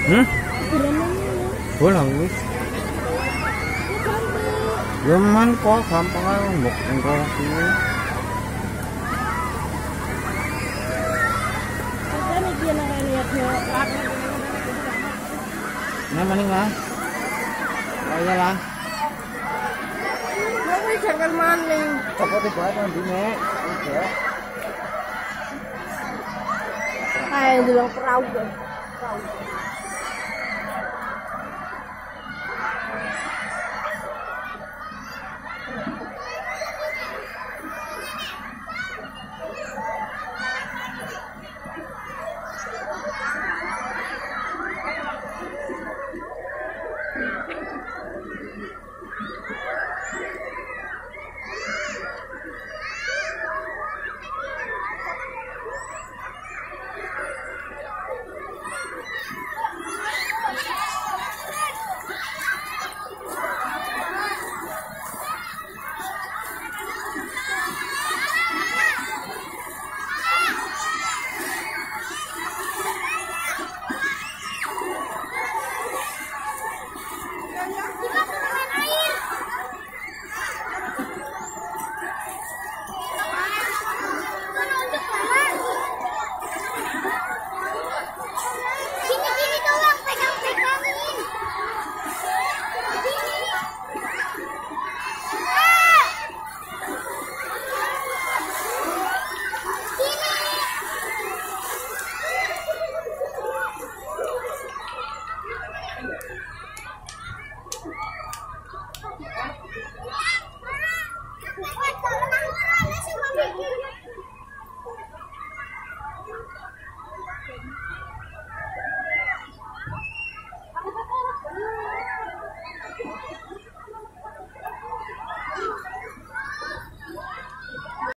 Hmm? Pulang wis. Leman kok gampang ae mbok engko kuwi. Nah, maning lah. Oh iya lah. Mau jangan maning. Coba tiba nanti nek. Udah. Kayak bilang perahu.